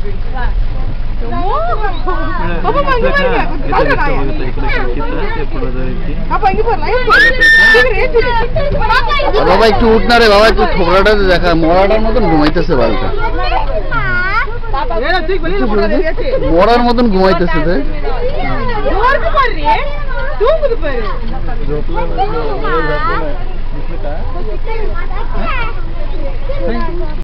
Apa mangi mangi? Kalau nak ya? Apa ini pernah ya? বাবা একটু উঠ না রে বাবা, একটু ঠোকরাটা দেখা, মরাটার মতন ঘুমাইতেছে বালটা, মরার মতন ঘুমাইতেছে রে।